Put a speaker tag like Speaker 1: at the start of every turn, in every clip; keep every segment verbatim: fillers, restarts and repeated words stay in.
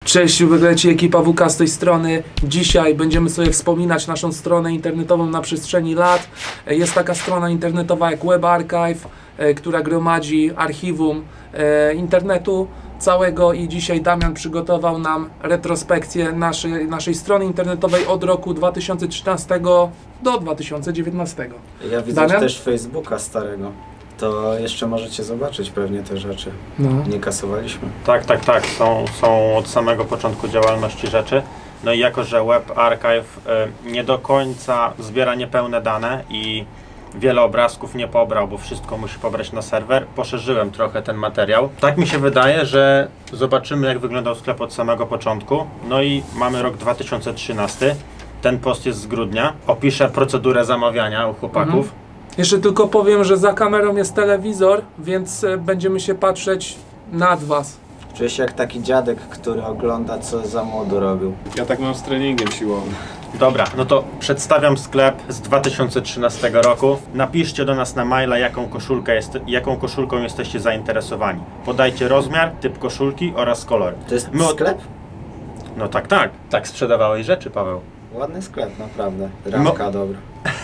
Speaker 1: Cześć, wygleci ekipa W K z tej strony. Dzisiaj będziemy sobie wspominać naszą stronę internetową na przestrzeni lat. Jest taka strona internetowa jak Web Archive, która gromadzi archiwum internetu całego i dzisiaj Damian przygotował nam retrospekcję naszej, naszej strony internetowej od roku dwa tysiące trzynastego do dwa tysiące dziewiętnastego.
Speaker 2: Ja widzę
Speaker 1: Damian?
Speaker 2: też Facebooka starego. To jeszcze możecie zobaczyć pewnie te rzeczy.
Speaker 1: No.
Speaker 2: Nie kasowaliśmy.
Speaker 3: Tak, tak, tak. Są, są od samego początku działalności rzeczy. No i jako, że Web Archive y, nie do końca zbiera niepełne dane i wiele obrazków nie pobrał, bo wszystko musi pobrać na serwer, poszerzyłem trochę ten materiał. Tak mi się wydaje, że zobaczymy, jak wyglądał sklep od samego początku. No i mamy rok dwa tysiące trzynasty. Ten post jest z grudnia. Opiszę procedurę zamawiania u chłopaków.
Speaker 1: Mhm. Jeszcze tylko powiem, że za kamerą jest telewizor, więc będziemy się patrzeć nad was.
Speaker 2: Czuję się jak taki dziadek, który ogląda, co za młodu robił.
Speaker 4: Ja tak mam z treningiem siłowym.
Speaker 3: Dobra, no to przedstawiam sklep z dwa tysiące trzynastego roku. Napiszcie do nas na maila, jaką, koszulkę jest, jaką koszulką jesteście zainteresowani. Podajcie rozmiar, typ koszulki oraz kolor.
Speaker 2: To jest
Speaker 3: My od...
Speaker 2: sklep?
Speaker 3: No tak, tak. Tak sprzedawałeś rzeczy, Paweł.
Speaker 2: Ładny sklep, naprawdę. Ramka
Speaker 3: No.
Speaker 2: dobra.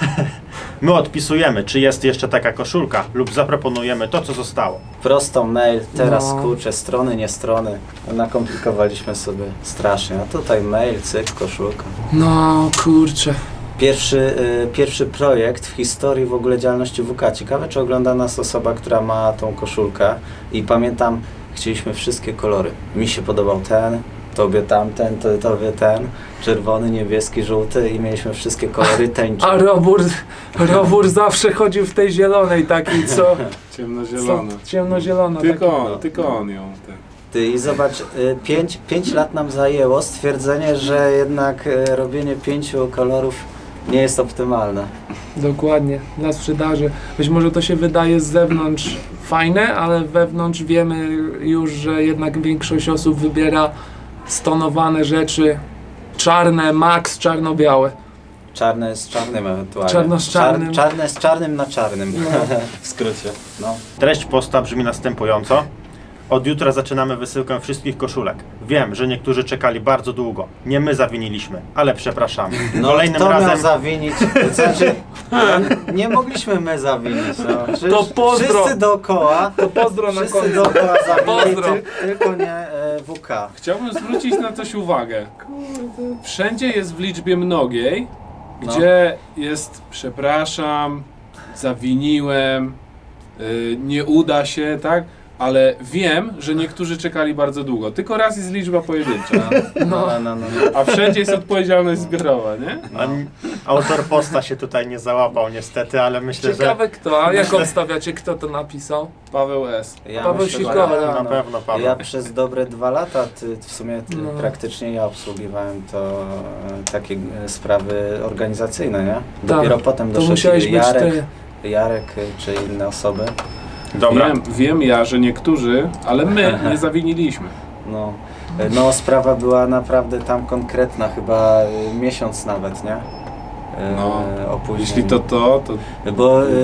Speaker 3: My odpisujemy, czy jest jeszcze taka koszulka lub zaproponujemy to, co zostało.
Speaker 2: Prosto mail, teraz
Speaker 1: No.
Speaker 2: kurczę, strony, nie strony. Nakomplikowaliśmy sobie strasznie. A tutaj mail, cyk, koszulka.
Speaker 1: No kurczę.
Speaker 2: Pierwszy, y, pierwszy projekt w historii w ogóle działalności W K. Ciekawe, czy ogląda nas osoba, która ma tą koszulkę. I pamiętam, chcieliśmy wszystkie kolory. Mi się podobał ten, tobie tamten, to, tobie ten, czerwony, niebieski, żółty i mieliśmy wszystkie kolory tęczy.
Speaker 1: A Robur, Robur zawsze chodził w tej zielonej takiej, co...
Speaker 4: Ciemnozielona.
Speaker 1: co ciemnozielona.
Speaker 4: Tylko
Speaker 1: taka.
Speaker 4: on, tylko on ją. Ten.
Speaker 2: Ty, i zobacz, y, pięć, pięć lat nam zajęło stwierdzenie, że jednak y, robienie pięciu kolorów nie jest optymalne.
Speaker 1: Dokładnie, dla sprzedaży. Być może to się wydaje z zewnątrz fajne, ale wewnątrz wiemy już, że jednak większość osób wybiera stonowane rzeczy, czarne, max, czarno-białe.
Speaker 2: Czarne z czarnym ewentualnie.
Speaker 1: Czarno z czarnym.
Speaker 2: Czar, czarne z czarnym na czarnym,
Speaker 1: No.
Speaker 2: w skrócie. No.
Speaker 3: Treść posta brzmi następująco. Od jutra zaczynamy wysyłkę wszystkich koszulek. Wiem, że niektórzy czekali bardzo długo. Nie my zawiniliśmy, ale przepraszamy.
Speaker 2: No,
Speaker 3: Kolejnym
Speaker 2: kto
Speaker 3: razem...
Speaker 2: miał zawinić? To znaczy, nie mogliśmy my zawinić. No. Przecież
Speaker 1: To pozdro.
Speaker 2: Wszyscy dookoła,
Speaker 1: To pozdro na
Speaker 2: wszyscy
Speaker 1: koniec.
Speaker 2: dookoła zawinili,
Speaker 1: Pozdro.
Speaker 2: ty, tylko nie e, W K.
Speaker 4: Chciałbym zwrócić na coś uwagę. Wszędzie jest w liczbie mnogiej,
Speaker 2: No.
Speaker 4: gdzie jest przepraszam, zawiniłem, yy, nie uda się, tak? Ale wiem, że niektórzy czekali bardzo długo. Tylko raz jest liczba pojedyncza.
Speaker 2: No, no, no, no.
Speaker 4: A wszędzie jest odpowiedzialność zbiorowa, nie?
Speaker 3: A autor posta się tutaj nie załapał niestety, ale myślę,
Speaker 1: Ciekawe kto, a jak obstawiacie, kto to napisał?
Speaker 4: Paweł S.
Speaker 2: Ja
Speaker 1: Paweł
Speaker 2: myślę, że-
Speaker 1: Sikora.
Speaker 3: że na pewno Paweł.
Speaker 2: Ja przez dobre dwa lata, ty, w sumie ty,
Speaker 1: No.
Speaker 2: praktycznie ja obsługiwałem to e, takie e, sprawy organizacyjne, nie?
Speaker 1: Tak,
Speaker 2: Dopiero potem
Speaker 1: To
Speaker 2: doszedł
Speaker 1: musiałeś być
Speaker 2: Jarek,
Speaker 1: ty.
Speaker 2: Jarek e, czy inne osoby.
Speaker 3: Dobra.
Speaker 4: Wiem, wiem ja, że niektórzy, ale my nie zawiniliśmy.
Speaker 2: No, e, no sprawa była naprawdę tam konkretna, chyba e, miesiąc nawet, nie? E,
Speaker 4: No,
Speaker 2: opóźnień.
Speaker 4: Jeśli to to, to
Speaker 2: Bo e,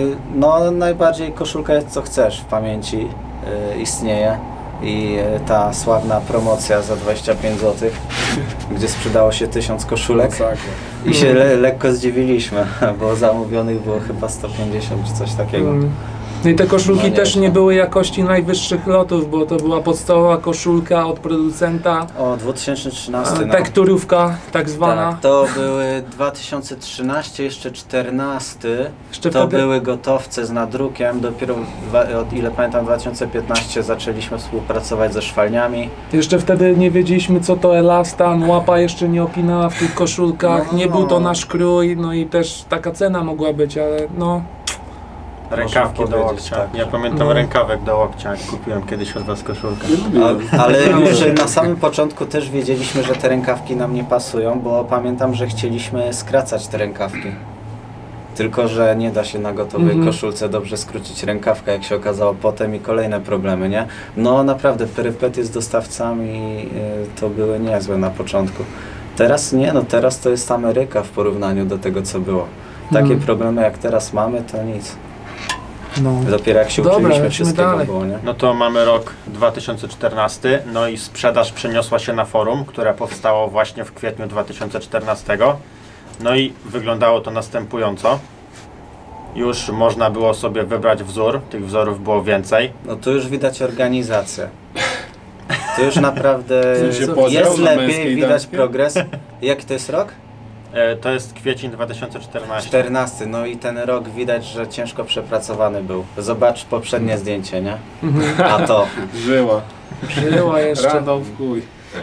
Speaker 2: no najbardziej koszulka jest co chcesz w pamięci, e, istnieje. I e, ta sławna promocja za dwadzieścia pięć złotych, gdzie sprzedało się tysiąc koszulek
Speaker 4: masakra.
Speaker 2: i się le lekko zdziwiliśmy, bo zamówionych było chyba sto pięćdziesiąt czy coś takiego.
Speaker 1: Mm. No i te koszulki
Speaker 2: No nie,
Speaker 1: też
Speaker 2: to-
Speaker 1: nie były jakości najwyższych lotów, bo to była podstawowa koszulka od producenta,
Speaker 2: O, dwa tysiące trzynasty, no.
Speaker 1: tekturówka tak zwana.
Speaker 2: Tak, to były dwa tysiące trzynasty, jeszcze czternasty,
Speaker 1: Jeszcze
Speaker 2: to
Speaker 1: wtedy
Speaker 2: były gotowce z nadrukiem, dopiero dwa, od ile pamiętam dwa tysiące piętnasty zaczęliśmy współpracować ze szwalniami.
Speaker 1: Jeszcze wtedy nie wiedzieliśmy co to elastan, łapa jeszcze nie opinała w tych koszulkach,
Speaker 2: No,
Speaker 1: nie
Speaker 2: no.
Speaker 1: był to nasz krój, no i też taka cena mogła być, ale no
Speaker 3: Rękawki
Speaker 2: Można
Speaker 3: do
Speaker 2: powiedzieć,
Speaker 3: łokcia.
Speaker 2: tak.
Speaker 3: Ja pamiętam
Speaker 1: No.
Speaker 3: rękawek do łokcia, jak kupiłem kiedyś od was koszulkę.
Speaker 2: A, ale już na samym początku też wiedzieliśmy, że te rękawki nam nie pasują, bo pamiętam, że chcieliśmy skracać te rękawki. Tylko że nie da się na gotowej
Speaker 1: Mhm.
Speaker 2: koszulce dobrze skrócić rękawkę, jak się okazało potem i kolejne problemy, nie? No naprawdę, perypetie z dostawcami y, to były niezłe na początku. Teraz nie, no teraz to jest Ameryka w porównaniu do tego, co było. Takie
Speaker 1: Mhm.
Speaker 2: problemy jak teraz mamy, to nic.
Speaker 1: No.
Speaker 2: Dopiero jak się
Speaker 1: Dobra,
Speaker 2: uczyliśmy,
Speaker 1: lecimy
Speaker 2: wszystkiego
Speaker 1: dalej.
Speaker 2: było, nie?
Speaker 3: No to mamy rok dwa tysiące czternasty, no i sprzedaż przeniosła się na forum, które powstało właśnie w kwietniu dwa tysiące czternastego. No i wyglądało to następująco. Już można było sobie wybrać wzór, tych wzorów było więcej.
Speaker 2: No tu już widać organizację. To już naprawdę
Speaker 4: Tu się podział
Speaker 2: jest
Speaker 4: na męskie
Speaker 2: lepiej,
Speaker 4: i
Speaker 2: widać
Speaker 4: damskie?
Speaker 2: progres. Jaki to jest rok?
Speaker 3: E, to jest kwiecień dwa tysiące czternasty.
Speaker 2: czternasty. No i ten rok widać, że ciężko przepracowany był. Zobacz poprzednie zdjęcie, nie? A to.
Speaker 4: Żyła.
Speaker 1: Żyła jeszcze.
Speaker 4: Randall w kuj.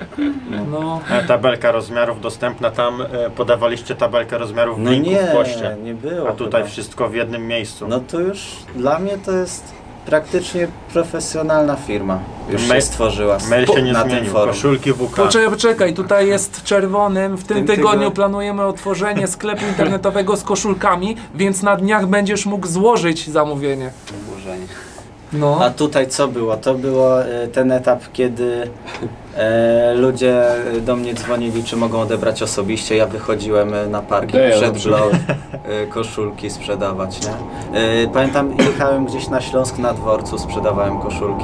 Speaker 1: No.
Speaker 3: E, tabelka rozmiarów dostępna, tam e, podawaliście tabelkę rozmiarów w
Speaker 2: No
Speaker 3: linku
Speaker 2: nie,
Speaker 3: w poście.
Speaker 2: nie było.
Speaker 3: A tutaj
Speaker 2: chyba.
Speaker 3: wszystko w jednym miejscu.
Speaker 2: No to już dla mnie to jest praktycznie profesjonalna firma. Już
Speaker 3: Mail-
Speaker 2: się stworzyła
Speaker 3: Mail się nie
Speaker 2: na tym
Speaker 3: zmienił,
Speaker 2: forum.
Speaker 3: koszulki W K.
Speaker 1: Poczekaj, poczekaj, tutaj jest czerwonym. W tym,
Speaker 2: tym
Speaker 1: tygodniu
Speaker 2: tygodniu-
Speaker 1: planujemy otworzenie sklepu internetowego z koszulkami, więc na dniach będziesz mógł złożyć zamówienie.
Speaker 2: Oburzenie.
Speaker 1: No.
Speaker 2: A tutaj co było? To było e, ten etap, kiedy e, ludzie do mnie dzwonili, czy mogą odebrać osobiście. Ja wychodziłem e, na parking
Speaker 4: Deja,
Speaker 2: przed
Speaker 4: dobrze.
Speaker 2: blog, e, koszulki sprzedawać, nie? E, pamiętam, jechałem gdzieś na Śląsk na dworcu, sprzedawałem koszulki.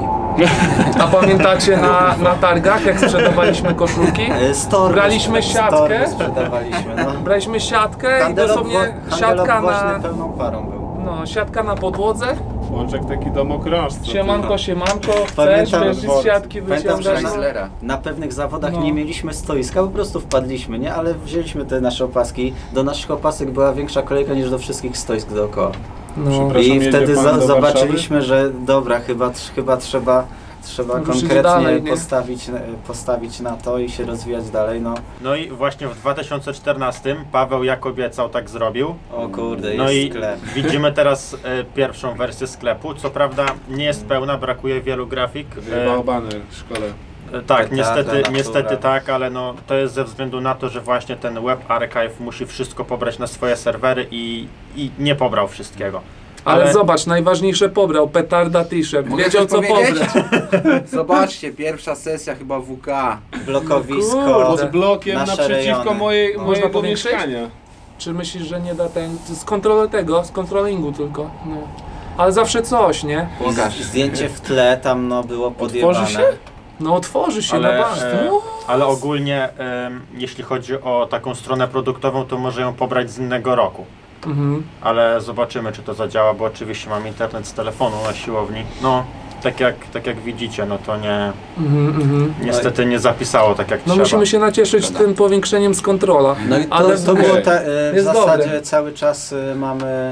Speaker 1: A pamiętacie na, na targach, jak sprzedawaliśmy koszulki?
Speaker 2: E, z torby,
Speaker 1: Braliśmy
Speaker 2: z
Speaker 1: siatkę?
Speaker 2: torby sprzedawaliśmy, no.
Speaker 1: Braliśmy siatkę i
Speaker 2: Handel
Speaker 1: dosłownie
Speaker 2: obwo-
Speaker 1: siatka
Speaker 2: handel
Speaker 1: na,
Speaker 2: obwoźny pełną parą był.
Speaker 1: no, siatka na podłodze.
Speaker 4: Łączek taki domokrążcy.
Speaker 1: Siemanko, siemanko, chcesz,
Speaker 2: Pamiętam
Speaker 1: wiesz, z
Speaker 2: dworzec.
Speaker 1: siatki
Speaker 2: Pamiętam, że
Speaker 1: wyciągasz.
Speaker 2: na, na pewnych zawodach
Speaker 1: No.
Speaker 2: nie mieliśmy stoiska, po prostu wpadliśmy, nie? Ale wzięliśmy te nasze opaski. Do naszych opasek była większa kolejka niż do wszystkich stoisk dookoła.
Speaker 1: No.
Speaker 4: Przepraszam,
Speaker 2: I
Speaker 4: jedzie
Speaker 2: wtedy
Speaker 4: pan
Speaker 2: za,
Speaker 4: do
Speaker 2: zobaczyliśmy, że dobra, chyba, chyba trzeba, trzeba
Speaker 1: Ruszyć
Speaker 2: konkretnie
Speaker 1: dalej, nie?
Speaker 2: postawić, postawić na to i się rozwijać dalej. No,
Speaker 3: No i właśnie w dwa tysiące czternastym Paweł, jak obiecał, tak zrobił.
Speaker 2: o kurde, jest
Speaker 3: No i
Speaker 2: sklep.
Speaker 3: widzimy teraz e, pierwszą wersję sklepu. Co prawda nie jest pełna, brakuje wielu grafik.
Speaker 4: Wyjebał baner w szkole.
Speaker 3: E, tak,
Speaker 2: Petarda,
Speaker 3: niestety,
Speaker 2: natura.
Speaker 3: niestety tak, ale no, to jest ze względu na to, że właśnie ten Web Archive musi wszystko pobrać na swoje serwery i, i nie pobrał wszystkiego.
Speaker 1: Ale,
Speaker 3: Ale-
Speaker 1: zobacz, najważniejsze pobrał, petarda t-shirt,
Speaker 5: Mogę
Speaker 1: wiedział
Speaker 5: coś
Speaker 1: co
Speaker 5: powiedzieć?
Speaker 1: pobrać.
Speaker 5: Zobaczcie, pierwsza sesja chyba W K.
Speaker 2: Blokowisko.
Speaker 1: Kurde.
Speaker 4: Pod blokiem
Speaker 2: Nasze
Speaker 4: naprzeciwko
Speaker 2: rejony.
Speaker 4: mojej,
Speaker 2: No.
Speaker 4: mojego
Speaker 1: Można powiększyć?
Speaker 4: mieszkania.
Speaker 1: Czy myślisz, że nie da ten, z kontroli tego, z kontrolingu tylko, no. Ale zawsze coś, nie?
Speaker 2: I z- Zdjęcie w tle tam no, było podjebane.
Speaker 4: się?
Speaker 1: No otworzy się
Speaker 3: Ale,
Speaker 1: na bank.
Speaker 3: e, ale ogólnie, em, jeśli chodzi o taką stronę produktową, to może ją pobrać z innego roku.
Speaker 1: Mhm.
Speaker 3: Ale zobaczymy, czy to zadziała, bo oczywiście mam internet z telefonu na siłowni. No, tak jak, tak jak widzicie, no to nie,
Speaker 1: Mhm, mhm.
Speaker 3: niestety nie zapisało tak jak
Speaker 1: No
Speaker 3: trzeba.
Speaker 1: musimy się nacieszyć tym powiększeniem z kontrola.
Speaker 2: No i to,
Speaker 1: Ale
Speaker 2: to
Speaker 1: w-
Speaker 2: było ta, e, w
Speaker 1: jest
Speaker 2: zasadzie
Speaker 1: dobre.
Speaker 2: cały czas e, mamy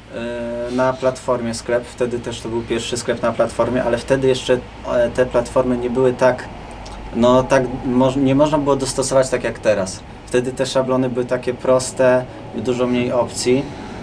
Speaker 2: e, na platformie sklep, wtedy też to był pierwszy sklep na platformie, ale wtedy jeszcze e, te platformy nie były tak, no tak, moż, nie można było dostosować tak jak teraz. Wtedy te szablony były takie proste, dużo mniej opcji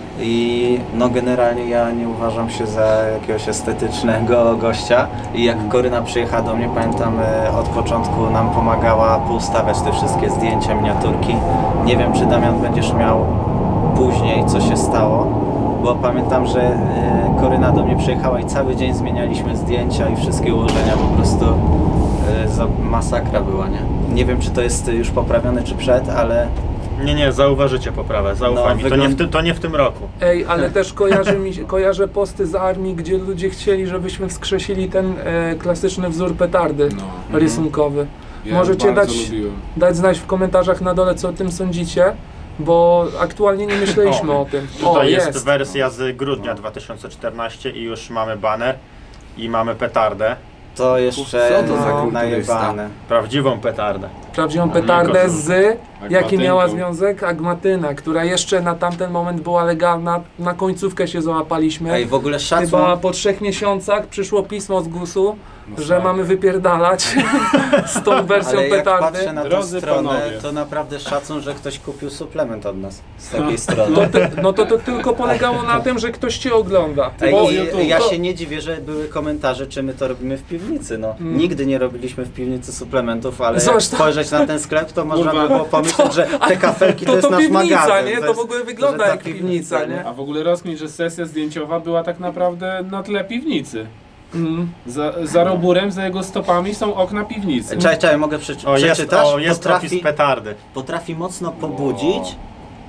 Speaker 2: i no generalnie ja nie uważam się za jakiegoś estetycznego gościa i jak Koryna przyjechała do mnie, pamiętam e, od początku nam pomagała poustawiać te wszystkie zdjęcia, miniaturki. Nie wiem, czy Damian będziesz miał później, co się stało, bo pamiętam, że e, Koryna do mnie przyjechała i cały dzień zmienialiśmy zdjęcia i wszystkie ułożenia, po prostu e, za, masakra była, nie? Nie wiem, czy to jest już poprawione, czy przed, ale
Speaker 3: Nie, nie, zauważycie poprawę, zaufaj
Speaker 2: No,
Speaker 3: mi. To nie, w
Speaker 2: wygląd-
Speaker 3: ty, to nie w tym roku.
Speaker 1: Ej, ale też kojarzy mi, się- kojarzę posty z armii, gdzie ludzie chcieli, żebyśmy wskrzesili ten e, klasyczny wzór petardy
Speaker 4: No.
Speaker 1: rysunkowy.
Speaker 4: Ja
Speaker 1: Możecie
Speaker 4: bardzo
Speaker 1: dać-
Speaker 4: lubiłem.
Speaker 1: Dać znać w komentarzach na dole, co o tym sądzicie, bo aktualnie nie myśleliśmy
Speaker 3: O,
Speaker 1: o, tym.
Speaker 3: Tutaj
Speaker 1: O,
Speaker 3: jest,
Speaker 1: jest.
Speaker 3: wersja z grudnia dwa tysiące czternastego i już mamy baner i mamy petardę.
Speaker 2: to jeszcze
Speaker 5: Co to za
Speaker 1: No.
Speaker 2: najebane.
Speaker 3: Prawdziwą petardę.
Speaker 1: Prawdziwą
Speaker 3: nie
Speaker 1: petardę
Speaker 3: koszulkę.
Speaker 1: z... Jaki
Speaker 4: Agmatynką.
Speaker 1: miała związek? Agmatyna, która jeszcze na tamten moment była legalna. Na końcówkę się załapaliśmy.
Speaker 2: Ej, w ogóle szacun.
Speaker 1: Chyba po trzech miesiącach przyszło pismo z gusu,
Speaker 4: No
Speaker 1: że
Speaker 4: tak.
Speaker 1: mamy wypierdalać z tą wersją
Speaker 2: Ale jak
Speaker 1: petardy.
Speaker 2: patrzę na tę
Speaker 4: Drodzy
Speaker 2: stronę,
Speaker 4: panowie.
Speaker 2: to naprawdę szacun, że ktoś kupił suplement od nas z takiej strony.
Speaker 1: To ty, no to, to tylko polegało na tym, że ktoś cię ogląda.
Speaker 2: Ej,
Speaker 1: Bo
Speaker 2: i ja
Speaker 1: to-
Speaker 2: się nie dziwię, że były komentarze, czy my to robimy w piwnicy. No.
Speaker 1: Mm.
Speaker 2: Nigdy nie robiliśmy w piwnicy suplementów, ale jak
Speaker 1: Zresztą-
Speaker 2: spojrzeć na ten sklep, to można
Speaker 4: Kurwa.
Speaker 2: by było pomyśleć, że te kafelki to,
Speaker 1: to,
Speaker 2: jest
Speaker 1: to
Speaker 2: nasz
Speaker 1: piwnica,
Speaker 2: magazyn.
Speaker 1: nie? To
Speaker 2: jest-
Speaker 1: w ogóle wygląda
Speaker 2: że ta
Speaker 1: jak piwnica, nie?
Speaker 4: A w ogóle rozkmin, że sesja zdjęciowa była tak naprawdę na tle piwnicy.
Speaker 1: Mm.
Speaker 4: Za, za roburem, za jego stopami są okna piwnicy.
Speaker 2: Czekaj, czekaj, mogę przeczy-
Speaker 3: O, jest,
Speaker 2: przeczytać?
Speaker 3: o, jest
Speaker 2: potrafi,
Speaker 3: opis petardy.
Speaker 2: potrafi mocno pobudzić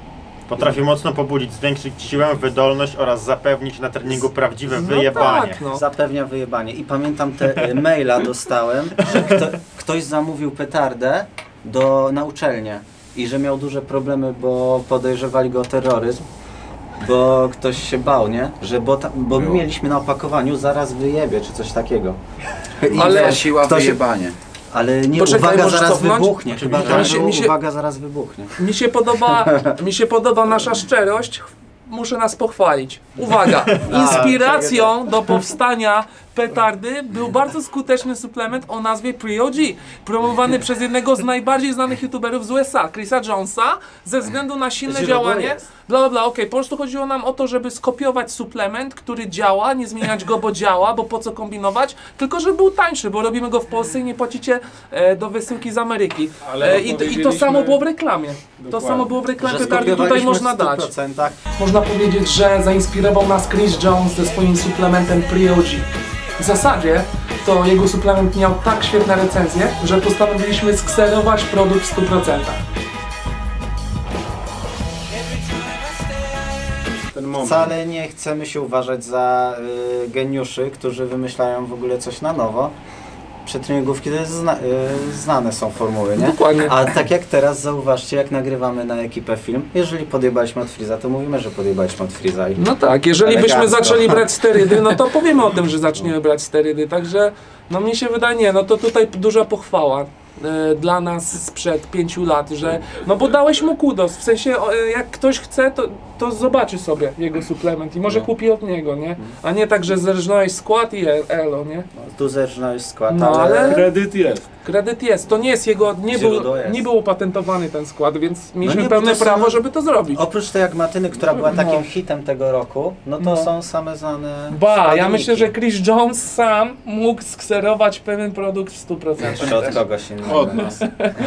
Speaker 3: Potrafi mocno pobudzić, zwiększyć siłę, wydolność oraz zapewnić na treningu prawdziwe
Speaker 1: No
Speaker 3: wyjebanie.
Speaker 1: tak, no.
Speaker 2: Zapewnia wyjebanie. I pamiętam, te y, maila dostałem, że kto, ktoś zamówił petardę do, na uczelnię i że miał duże problemy, bo podejrzewali go o terroryzm, bo ktoś się bał, nie? Że bo, ta, bo my mieliśmy na opakowaniu zaraz wyjebie, czy coś takiego.
Speaker 5: I
Speaker 1: Ale
Speaker 5: ale siła
Speaker 2: ktoś-
Speaker 5: wyjebanie.
Speaker 2: Ale nie,
Speaker 1: Poczekaj,
Speaker 2: uwaga,
Speaker 1: możesz
Speaker 2: zaraz
Speaker 1: cofnąć?
Speaker 2: wybuchnie. Chyba
Speaker 3: Mi
Speaker 2: tam
Speaker 1: się-
Speaker 2: było,
Speaker 1: mi się-
Speaker 2: uwaga, zaraz wybuchnie.
Speaker 1: Mi się podoba, mi się podoba nasza szczerość. Muszę nas pochwalić. Uwaga! Inspiracją do powstania petardy był bardzo skuteczny suplement o nazwie Pre-O G, promowany przez jednego z najbardziej znanych youtuberów z U S A, Chrisa Jonesa, ze względu na silne
Speaker 2: Źródło
Speaker 1: działanie.
Speaker 2: jest.
Speaker 1: Bla bla bla, okej, po prostu chodziło nam o to, żeby skopiować suplement, który działa, nie zmieniać go, bo działa, bo po co kombinować, tylko żeby był tańszy, bo robimy go w Polsce i nie płacicie e, do wysyłki z Ameryki.
Speaker 4: Ale
Speaker 1: E, i, I to
Speaker 4: odpowiedzieliśmy-
Speaker 1: samo było w reklamie. To
Speaker 4: Dokładnie.
Speaker 1: samo było w reklamie
Speaker 2: Że
Speaker 1: petardy, tutaj
Speaker 2: skopiowaliśmy
Speaker 1: można
Speaker 2: w stu
Speaker 1: dać.
Speaker 2: procentach.
Speaker 1: Można powiedzieć, że zainspirował nas Chris Jones ze swoim suplementem Pre-O G. W zasadzie to jego suplement miał tak świetne recenzje, że postanowiliśmy skserować produkt w stu procentach.
Speaker 4: Ten moment.
Speaker 2: Wcale nie chcemy się uważać za y, geniuszy, którzy wymyślają w ogóle coś na nowo. Przetreningówki to jest zna, y, znane są formuły, nie?
Speaker 1: Dokładnie.
Speaker 2: A tak jak teraz zauważcie, jak nagrywamy na ekipę film, jeżeli podjebaliśmy od Freeza, to mówimy, że podjebaliśmy od Freeza. I
Speaker 1: No tak, jeżeli byśmy
Speaker 2: Elegancko.
Speaker 1: zaczęli brać sterydy, no to powiemy o tym, że zaczniemy brać sterydy, także no mi się wydaje, nie, no to tutaj duża pochwała e, dla nas sprzed pięciu lat, że no bo dałeś mu kudos, w sensie o, e, jak ktoś chce, to, to zobaczy sobie jego suplement i może
Speaker 2: No.
Speaker 1: kupi od niego, nie? A nie tak, że zerżnąłeś skład i e- elo, nie?
Speaker 2: no, tu zerżnąłeś skład,
Speaker 1: No,
Speaker 2: ale...
Speaker 1: ale-
Speaker 4: Kredyt jest.
Speaker 1: Kredyt jest, to nie jest jego, nie, był,
Speaker 2: Źródło jest.
Speaker 1: nie było patentowany ten skład, więc mieliśmy
Speaker 2: nie, bo
Speaker 1: pełne
Speaker 2: to są-
Speaker 1: prawo, żeby to zrobić.
Speaker 2: Oprócz tej Agmatyny, która była
Speaker 1: No.
Speaker 2: takim hitem tego roku, no to
Speaker 1: No.
Speaker 2: są same znane
Speaker 1: Ba, ja
Speaker 2: składniki.
Speaker 1: myślę, że Chris Jones sam mógł skserować pewien produkt w stu procentach.
Speaker 2: Jeszcze od kogoś innego.
Speaker 4: Od nas.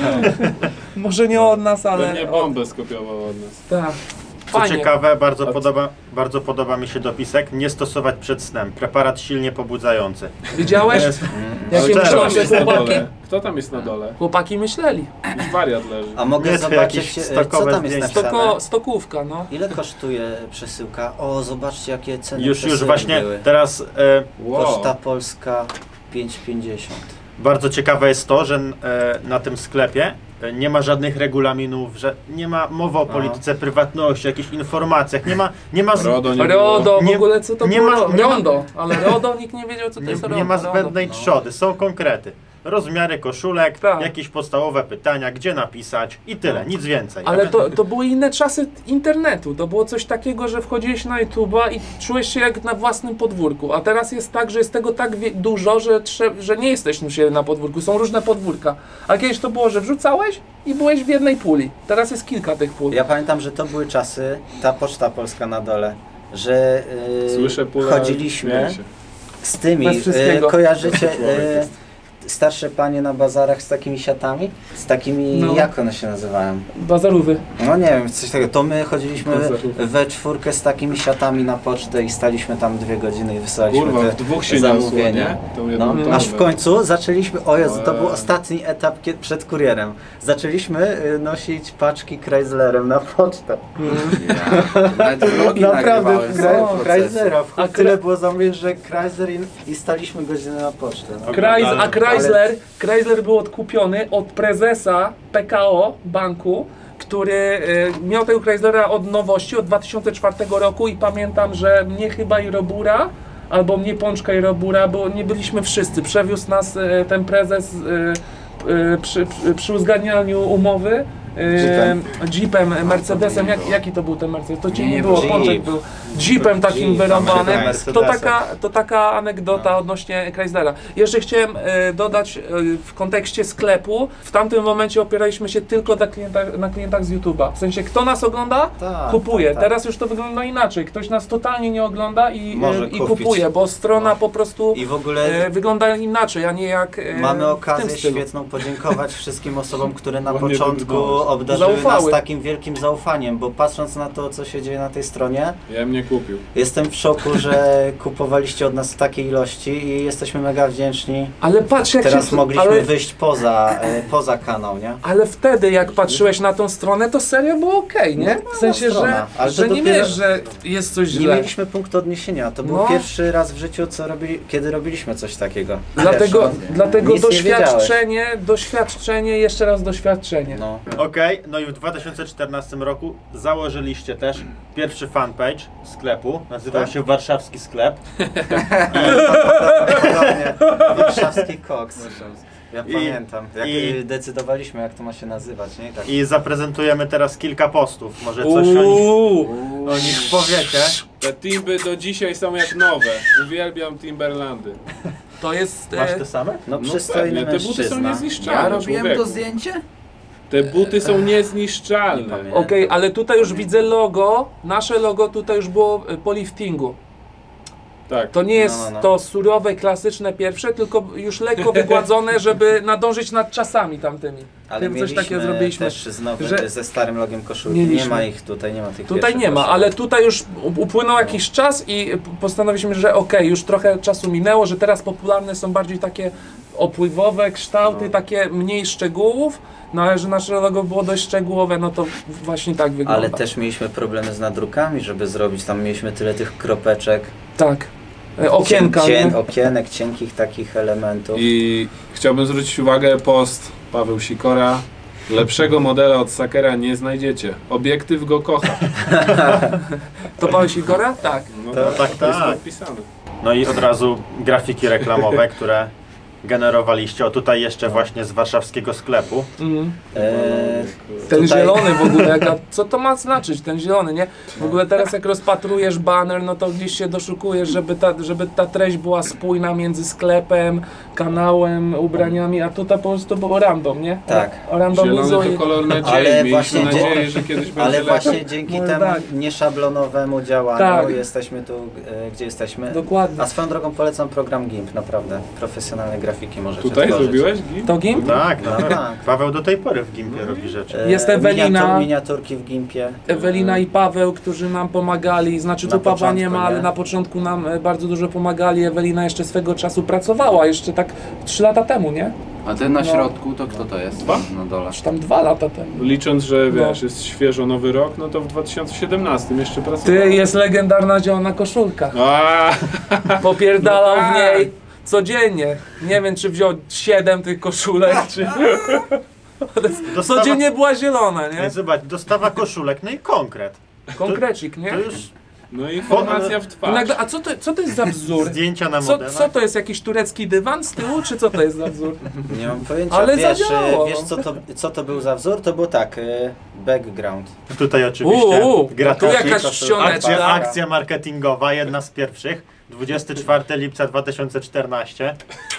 Speaker 1: Może nie od nas, ale...
Speaker 4: Pewnie bombę skopiował od nas.
Speaker 1: Tak.
Speaker 3: Co
Speaker 1: Fajnie.
Speaker 3: ciekawe, bardzo
Speaker 4: A-
Speaker 3: podoba, bardzo podoba mi się dopisek, nie stosować przed snem. Preparat silnie pobudzający.
Speaker 1: Widziałeś?
Speaker 3: Jest-
Speaker 1: Jakie
Speaker 3: Kto
Speaker 4: Kto
Speaker 1: myślą
Speaker 4: tam
Speaker 1: się
Speaker 4: jest na
Speaker 1: chłopaki?
Speaker 4: dole? Kto tam jest na dole?
Speaker 1: Chłopaki myśleli.
Speaker 4: Już wariat leży.
Speaker 2: A mogę
Speaker 3: Nie, to
Speaker 2: zobaczyć,
Speaker 3: jakieś
Speaker 2: e, co
Speaker 3: stokowe
Speaker 2: tam jest
Speaker 3: zdjęcie.
Speaker 2: napisane?
Speaker 1: Stoko, stokówka, no.
Speaker 2: Ile kosztuje przesyłka? O, zobaczcie jakie ceny
Speaker 3: Już, już
Speaker 2: przesyłek
Speaker 3: właśnie
Speaker 2: były.
Speaker 3: teraz e,
Speaker 4: Wow.
Speaker 2: Poczta Polska pięć pięćdziesiąt.
Speaker 3: bardzo ciekawe jest to, że e, na tym sklepie e, nie ma żadnych regulaminów, że nie ma mowy o
Speaker 2: No.
Speaker 3: polityce prywatności, jakichś informacjach, nie ma, nie ma, z,
Speaker 4: RODO nie
Speaker 1: RODO, w
Speaker 3: Nie-
Speaker 1: ogóle co to
Speaker 3: nie
Speaker 1: było?
Speaker 3: ma- nie ma-
Speaker 1: Rondo, ale RODO nikt nie wiedział co to
Speaker 3: nie,
Speaker 1: jest RODO.
Speaker 3: nie ma
Speaker 1: RODO.
Speaker 3: zbędnej trzody, są konkrety. Rozmiary koszulek,
Speaker 1: Tak.
Speaker 3: jakieś podstawowe pytania, gdzie napisać i tyle, nic więcej.
Speaker 1: Ale to, to były inne czasy internetu. To było coś takiego, że wchodziłeś na YouTube'a i czułeś się jak na własnym podwórku. A teraz jest tak, że jest tego tak wie- dużo, że, trze- że nie jesteś już na podwórku. Są różne podwórka. A kiedyś to było, że wrzucałeś i byłeś w jednej puli. Teraz jest kilka tych pól.
Speaker 2: Ja pamiętam, że to były czasy, ta Poczta Polska na dole, że yy,
Speaker 4: Słyszę pula,
Speaker 2: chodziliśmy
Speaker 4: śmieję się.
Speaker 2: z tymi,
Speaker 1: Bez wszystkiego.
Speaker 2: yy, kojarzycie
Speaker 4: Człowiek
Speaker 2: yy,
Speaker 4: jest.
Speaker 2: starsze panie na bazarach z takimi siatami? Z takimi,
Speaker 1: No.
Speaker 2: jak one się nazywają?
Speaker 1: Bazarówy.
Speaker 2: No nie wiem, coś takiego. To my chodziliśmy
Speaker 4: Bazarówki.
Speaker 2: we czwórkę z takimi siatami na pocztę i staliśmy tam dwie godziny i wysyłaliśmy
Speaker 4: Kurwa,
Speaker 2: te
Speaker 4: w dwóch się niosło,
Speaker 2: zamówienia.
Speaker 4: nie? Tą
Speaker 2: No,
Speaker 4: jedną torbę.
Speaker 2: aż w końcu zaczęliśmy, o Jezu, to był
Speaker 4: Eee.
Speaker 2: ostatni etap kie- przed kurierem. Zaczęliśmy y, nosić paczki Chryslerem na pocztę.
Speaker 5: Ja, nawet vlogi
Speaker 2: Naprawdę,
Speaker 5: nagrywałem z
Speaker 2: Chrysler-
Speaker 5: tego procesu.
Speaker 2: Chrysler'a.
Speaker 1: A
Speaker 2: A tyle było zamówień, że Chrysler i, i staliśmy godzinę na pocztę. No.
Speaker 1: Chrys-
Speaker 3: Ale-
Speaker 1: a Chrysler, Chrysler był odkupiony od prezesa P K O banku, który y, miał tego Chryslera od nowości, od dwa tysiące czwartego roku i pamiętam, że mnie chyba i Robura, albo mnie Pączka i Robura, bo nie byliśmy wszyscy. Przewiózł nas y, ten prezes y, y, przy, przy, przy uzgadnianiu umowy y,
Speaker 2: Jeepem.
Speaker 1: Jeepem, Mercedesem. Jak, jaki to był ten Mercedes? To ci
Speaker 5: Nie,
Speaker 1: nie było,
Speaker 2: Jeep.
Speaker 1: Pączek był. Jeepem takim
Speaker 2: Jeep,
Speaker 1: wyrąbanym.
Speaker 2: Mercedesem.
Speaker 1: To taka, to taka anegdota odnośnie Chryslera. Jeszcze chciałem e, dodać e, w kontekście sklepu. W tamtym momencie opieraliśmy się tylko na klientach, na klientach z YouTube'a. W sensie, kto nas ogląda,
Speaker 2: Tak,
Speaker 1: kupuje.
Speaker 2: tak, tak.
Speaker 1: Teraz już to wygląda inaczej. Ktoś nas totalnie nie ogląda i,
Speaker 2: Może
Speaker 1: e, i
Speaker 2: kupić.
Speaker 1: kupuje, bo strona
Speaker 2: No.
Speaker 1: po prostu
Speaker 2: I w ogóle
Speaker 1: e, wygląda inaczej, a nie jak e,
Speaker 2: mamy
Speaker 1: w tym
Speaker 2: okazję
Speaker 1: stylu.
Speaker 2: świetną podziękować wszystkim osobom, które na
Speaker 4: Ładnie
Speaker 2: początku
Speaker 4: wybudowałeś.
Speaker 2: obdarzyły
Speaker 1: zaufały.
Speaker 2: nas takim wielkim zaufaniem, bo patrząc na to, co się dzieje na tej stronie,
Speaker 4: Ja bym nie kupił.
Speaker 2: jestem w szoku, że kupowaliście od nas w takiej ilości i jesteśmy mega wdzięczni.
Speaker 1: Ale patrz jak
Speaker 2: Teraz
Speaker 1: się...
Speaker 2: mogliśmy
Speaker 1: ale,
Speaker 2: wyjść poza, e, poza kanał, nie?
Speaker 1: ale wtedy jak patrzyłeś na tą stronę, to serio było okej, nie? W sensie, że,
Speaker 2: strona, ale to
Speaker 1: że nie
Speaker 2: dopiero-
Speaker 1: wiesz, że jest coś
Speaker 2: Nie
Speaker 1: źle.
Speaker 2: mieliśmy punktu odniesienia. To był
Speaker 1: No.
Speaker 2: pierwszy raz w życiu, co robi, kiedy robiliśmy coś takiego.
Speaker 1: Dlatego,
Speaker 2: Wiesz,
Speaker 1: dlatego
Speaker 2: nic nie
Speaker 1: doświadczenie, doświadczenie, jeszcze raz doświadczenie.
Speaker 2: no.
Speaker 3: Okej, no i w dwa tysiące czternastym roku założyliście też pierwszy fanpage sklepu, nazywał
Speaker 2: Tak?
Speaker 3: się Warszawski Sklep.
Speaker 2: Podobnie. Warszawski Koks. Ja
Speaker 3: I-
Speaker 2: pamiętam, jak
Speaker 3: i-
Speaker 2: decydowaliśmy, jak to ma się nazywać, nie? Tak.
Speaker 3: I zaprezentujemy teraz kilka postów. Może coś o nich,
Speaker 1: Uuu,
Speaker 3: o nich powiecie.
Speaker 4: Te timby do dzisiaj są jak nowe. Uwielbiam Timberlandy.
Speaker 1: to jest...
Speaker 3: Masz
Speaker 1: E,
Speaker 3: te same?
Speaker 2: No
Speaker 4: No
Speaker 2: przystojny
Speaker 4: pewnie, te buty są
Speaker 2: mężczyzna.
Speaker 4: niezniszczalne.
Speaker 5: Ja robiłem
Speaker 4: człowieku.
Speaker 5: to zdjęcie?
Speaker 4: Te buty są niezniszczalne.
Speaker 2: Nie
Speaker 1: Okej, ale tutaj już widzę logo, nasze logo tutaj już było e, po liftingu.
Speaker 4: Tak.
Speaker 1: To nie jest
Speaker 2: No, no, no.
Speaker 1: to surowe, klasyczne pierwsze, tylko już lekko wygładzone, żeby nadążyć nad czasami tamtymi.
Speaker 2: Ale
Speaker 1: Tym coś
Speaker 2: mieliśmy
Speaker 1: takiego zrobiliśmy.
Speaker 2: też z nowym,
Speaker 1: że-
Speaker 2: ze starym logiem koszulki.
Speaker 1: Mieliśmy.
Speaker 2: Nie ma ich tutaj, nie ma tych
Speaker 1: Tutaj
Speaker 2: pierwszych
Speaker 1: nie ma,
Speaker 2: koszulek.
Speaker 1: ale tutaj już upłynął jakiś czas i postanowiliśmy, że okej, już trochę czasu minęło, że teraz popularne są bardziej takie opływowe kształty,
Speaker 2: No.
Speaker 1: takie mniej szczegółów, no ale że nasze logo było dość szczegółowe, no to właśnie tak wygląda.
Speaker 2: Ale też mieliśmy problemy z nadrukami, żeby zrobić, tam mieliśmy tyle tych kropeczek.
Speaker 1: Tak. E, Okienka.
Speaker 2: Cien,
Speaker 1: nie?
Speaker 2: okienek, cienkich takich elementów.
Speaker 4: I chciałbym zwrócić uwagę, post Paweł Sikora. Lepszego modela od Sakera nie znajdziecie. Obiektyw go kocha.
Speaker 1: To Paweł Sikora? Tak.
Speaker 4: No
Speaker 2: To-
Speaker 3: tak,
Speaker 4: to jest
Speaker 3: tak.
Speaker 4: podpisane.
Speaker 3: No i od razu grafiki reklamowe, które generowaliście. O tutaj jeszcze właśnie z warszawskiego sklepu.
Speaker 1: Mhm.
Speaker 2: E,
Speaker 1: Ten
Speaker 2: Tutaj-
Speaker 1: zielony w ogóle, jaka, co to ma znaczyć, ten zielony, nie? W ogóle teraz jak rozpatrujesz baner, no to gdzieś się doszukujesz, żeby ta, żeby ta treść była spójna między sklepem, kanałem, ubraniami, a tutaj po prostu było random, nie?
Speaker 2: Tak.
Speaker 1: O, randomizuje.
Speaker 4: Zielony to kolor nadziei.
Speaker 2: Ale
Speaker 4: Mieliśmy
Speaker 2: właśnie
Speaker 4: nadzieję,
Speaker 2: dzie-
Speaker 4: że kiedyś będzie
Speaker 2: Ale
Speaker 4: lepiej.
Speaker 2: właśnie dzięki
Speaker 1: Może
Speaker 2: temu
Speaker 1: tak.
Speaker 2: nieszablonowemu działaniu
Speaker 1: Tak.
Speaker 2: jesteśmy tu, e, gdzie jesteśmy.
Speaker 1: Dokładnie.
Speaker 2: A swoją drogą polecam program GIMP, naprawdę. Profesjonalne grafiki możecie
Speaker 4: Tutaj
Speaker 2: tworzyć.
Speaker 4: zrobiłeś git?
Speaker 1: To Gimp?
Speaker 3: Tak,
Speaker 2: No
Speaker 3: no,
Speaker 2: tak.
Speaker 3: Paweł do tej pory w Gimpie robi rzeczy.
Speaker 2: E,
Speaker 1: Jest Ewelina.
Speaker 2: Miniatur, miniaturki w GIMPie.
Speaker 1: Ewelina i Paweł, którzy nam pomagali, znaczy
Speaker 2: Na
Speaker 1: tu Pawła nie
Speaker 2: początku,
Speaker 1: ma, ale
Speaker 2: nie?
Speaker 1: na początku nam e, bardzo dużo pomagali. Ewelina jeszcze swego czasu pracowała, jeszcze tak trzy lata temu, nie?
Speaker 5: A ten na
Speaker 1: No.
Speaker 5: środku to kto to jest?
Speaker 4: Dwa?
Speaker 5: Na dole.
Speaker 1: Aż tam dwa lata temu.
Speaker 4: Licząc, że
Speaker 1: No.
Speaker 4: wiesz, jest świeżo nowy rok, no to w dwa tysiące siedemnastym jeszcze pracował.
Speaker 1: Ty, jest legendarna zielona koszulka.
Speaker 4: A,
Speaker 1: Popierdalał
Speaker 4: No
Speaker 1: w
Speaker 4: tak.
Speaker 1: niej codziennie. Nie wiem, czy wziął siedem tych koszulek, czy...
Speaker 3: Dostawa,
Speaker 1: Codziennie była zielona,
Speaker 3: nie?
Speaker 1: nie?
Speaker 3: Zobacz, dostawa koszulek, no i konkret.
Speaker 1: Konkrecik, nie?
Speaker 3: To już
Speaker 4: no i informacja w
Speaker 1: I
Speaker 4: twarz.
Speaker 1: nagle, a co to, co to jest za wzór?
Speaker 3: zdjęcia na
Speaker 1: Co,
Speaker 3: modelach.
Speaker 1: co to jest, jakiś turecki dywan z tyłu, czy co to jest za wzór?
Speaker 2: Nie mam pojęcia.
Speaker 1: Ale
Speaker 2: wiesz,
Speaker 1: zadziałało.
Speaker 2: e, wiesz co to, co to był za wzór? To był tak, e, background.
Speaker 3: Tutaj oczywiście
Speaker 1: Uuu, tu
Speaker 3: grafiki,
Speaker 1: jakaś
Speaker 2: to są
Speaker 1: czcioneczka.
Speaker 3: akcja, akcja marketingowa, jedna z pierwszych. dwudziestego czwartego lipca dwa tysiące czternastego.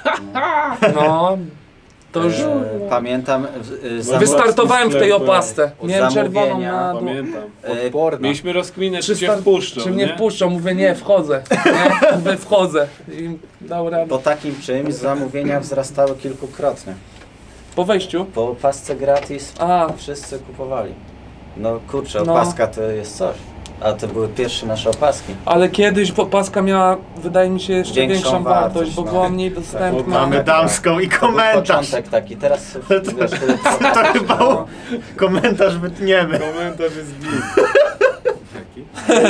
Speaker 1: No, to już...
Speaker 2: E, pamiętam. E, zamówienia-
Speaker 1: Wystartowałem w tej
Speaker 4: sklep,
Speaker 1: opasce. Miałem czerwoną
Speaker 2: zamówienia,
Speaker 1: na dół.
Speaker 4: Pamiętam.
Speaker 2: e,
Speaker 5: Odporna.
Speaker 4: Mieliśmy rozkminę, czy
Speaker 1: Czy
Speaker 4: cię
Speaker 1: star-
Speaker 4: wpuszczą,
Speaker 1: Czy mnie
Speaker 4: nie?
Speaker 1: wpuszczą? Mówię, nie, wchodzę. Nie? Mówię, wchodzę. I dał radę.
Speaker 2: Po takim czymś zamówienia wzrastały kilkukrotnie.
Speaker 1: Po wejściu?
Speaker 2: Po opasce gratis
Speaker 1: A,
Speaker 2: wszyscy kupowali. No kurczę,
Speaker 1: No.
Speaker 2: opaska to jest coś. A to były pierwsze nasze opaski.
Speaker 1: ale kiedyś opaska miała, wydaje mi się, jeszcze
Speaker 2: Większą
Speaker 1: większą wartość,
Speaker 2: wartość,
Speaker 1: bo
Speaker 2: no.
Speaker 1: była mniej dostępna.
Speaker 3: Mamy damską i
Speaker 2: To był
Speaker 3: komentarz.
Speaker 2: początek taki, teraz wiesz, tyle
Speaker 3: To chyba komentarz wytniemy.
Speaker 4: Komentarz jest git. Jaki?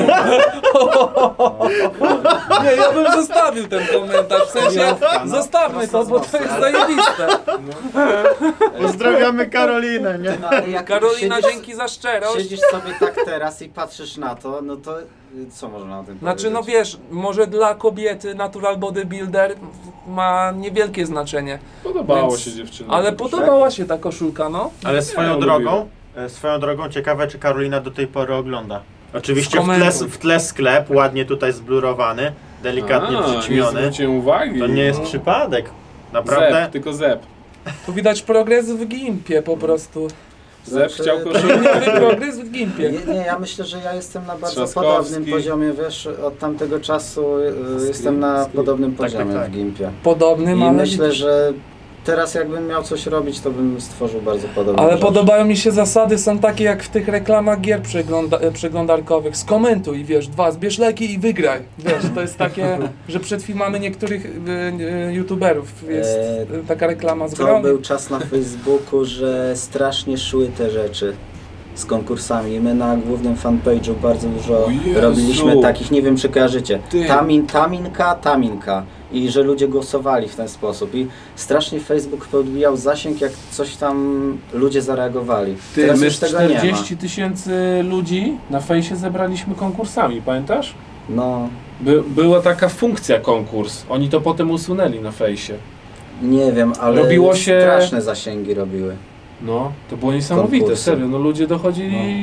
Speaker 1: Nie, ja bym zostawił ten komentarz, w sensie zostawmy to, bo to jest zajebiste.
Speaker 3: Pozdrawiamy Karolinę, nie?
Speaker 2: No, ale jak
Speaker 1: Karolina,
Speaker 2: siedzisz,
Speaker 1: dzięki za szczerość.
Speaker 2: Siedzisz sobie tak teraz i patrzysz na to, no to y, co można na tym
Speaker 1: Znaczy, no
Speaker 2: powiedzieć?
Speaker 1: wiesz, może dla kobiety natural bodybuilder ma niewielkie znaczenie,
Speaker 4: Podobało
Speaker 1: Więc-
Speaker 4: się dziewczynom.
Speaker 1: ale podobała się ta koszulka, no.
Speaker 3: Ale swoją
Speaker 4: Ja
Speaker 3: drogą,
Speaker 4: lubiłem.
Speaker 3: e, swoją drogą ciekawe, czy Karolina do tej pory ogląda. Oczywiście w tle,
Speaker 1: Skomentuj.
Speaker 3: w tle sklep, ładnie tutaj zblurowany, delikatnie
Speaker 4: A, nie
Speaker 3: przyćmiony.
Speaker 4: zwróciłem uwagi.
Speaker 3: To nie jest
Speaker 1: No.
Speaker 3: przypadek. Naprawdę.
Speaker 4: Zep, tylko Zep.
Speaker 1: Tu widać progres w Gimpie po prostu.
Speaker 4: Zep
Speaker 2: Znaczy,
Speaker 4: chciał koszulkę.
Speaker 1: Nowy progres w Gimpie.
Speaker 2: Nie, nie, ja myślę, że ja jestem na bardzo
Speaker 4: Trzaskowski.
Speaker 2: podobnym poziomie, wiesz, od tamtego czasu y, jestem na
Speaker 4: Skri-
Speaker 2: podobnym
Speaker 3: Tak,
Speaker 2: poziomie
Speaker 3: tak, tak.
Speaker 2: w Gimpie.
Speaker 1: Podobny,
Speaker 2: I
Speaker 1: ale
Speaker 2: myślę, że teraz jakbym miał coś robić, to bym stworzył bardzo podobne
Speaker 1: Ale
Speaker 2: rzeczy.
Speaker 1: podobają mi się zasady, są takie jak w tych reklamach gier przegląda przeglądarkowych. Skomentuj, wiesz, dwa, zbierz leki i wygraj. Wiesz, to jest takie, że przed filmami niektórych y, y, youtuberów jest
Speaker 2: Eee,
Speaker 1: taka reklama z
Speaker 2: To
Speaker 1: grą.
Speaker 2: był czas na Facebooku, że strasznie szły te rzeczy z konkursami. I my na głównym fanpage'u bardzo dużo
Speaker 4: O Jezu.
Speaker 2: robiliśmy takich, nie wiem czy kojarzycie,
Speaker 4: Ty.
Speaker 2: tamin, taminka, taminka. I że ludzie głosowali w ten sposób. I strasznie Facebook podbijał zasięg, jak coś tam ludzie zareagowali.
Speaker 4: Ty,
Speaker 2: Teraz
Speaker 4: my
Speaker 2: już tego nie ma.
Speaker 4: czterdzieści tysięcy ludzi na fejsie zebraliśmy konkursami, pamiętasz?
Speaker 2: No,
Speaker 4: By, była taka funkcja konkurs, oni to potem usunęli na fejsie.
Speaker 2: nie wiem, ale
Speaker 4: Robiło się-
Speaker 2: straszne zasięgi robiły.
Speaker 4: No, to było niesamowite,
Speaker 2: Konkursy.
Speaker 4: serio, no ludzie dochodzili,